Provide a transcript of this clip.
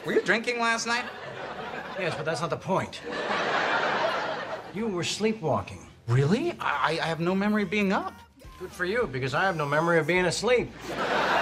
Were you drinking last night? Yes, but that's not the point. You were sleepwalking. Really? I have no memory of being up. Good for you, because I have no memory of being asleep.